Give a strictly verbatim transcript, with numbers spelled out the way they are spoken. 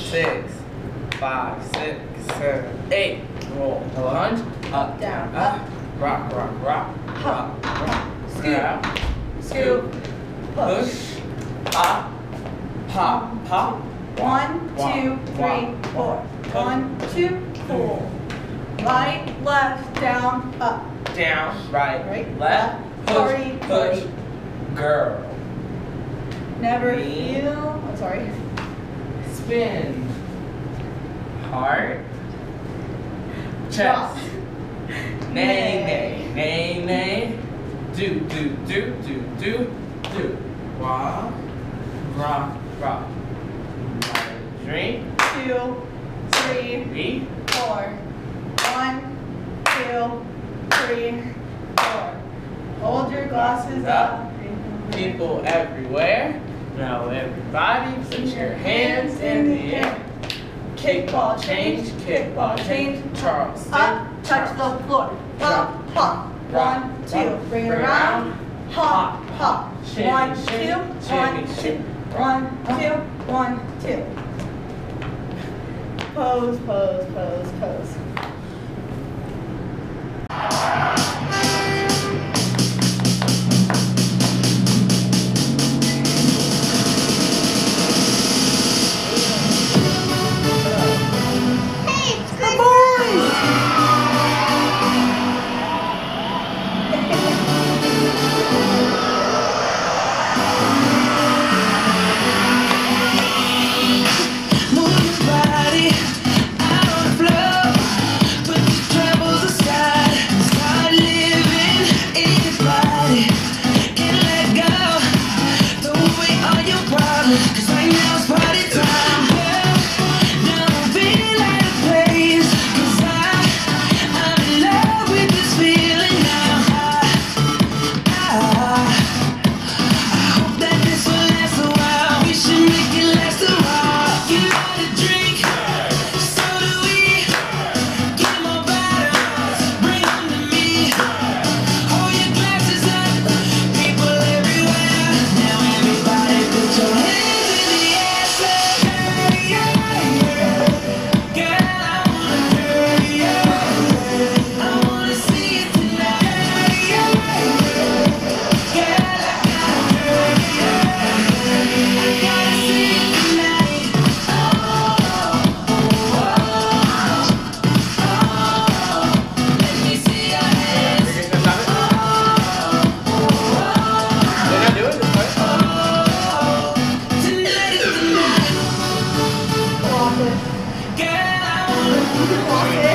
six, five, six, seven, eight. Roll, lunge, up, down, up, rock, rock, rock, rock, rock, scoop, scoop, push, pop, pop, pop. One, two, three, four. One, two, four. Right, left, down, up. Down, right, Right, left, push, party, push, party. girl. Never Three. feel. I'm sorry. Spin. Heart. Drop. Chest. Nay, nay, nay, nay. Do, do, do, do, do, do. Walk. Rock, rock. Drink. Two, three, Three. four. One, two, three, four. Hold your glasses up. People everywhere. Now everybody put your hands in the air. Kickball change, kickball change. Charleston. Up, touch the floor. Pop, pop. One, two. Bring it around. Hop, hop. One, two, one, two. One, two, one, two. Pose, pose, pose, pose. Walk it.